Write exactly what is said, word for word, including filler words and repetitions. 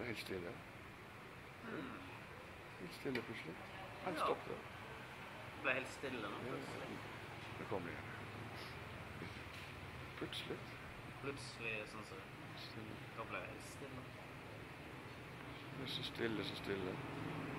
helt stille. Hmm. Helt stille plutselig. Helt Ja. stopp det. Det ble helt stille nå, plutselig. Det kommer igjen. Plutselig. Plutselig, sånn så, Stille. da ble det helt stille. Det er så stille, så stille.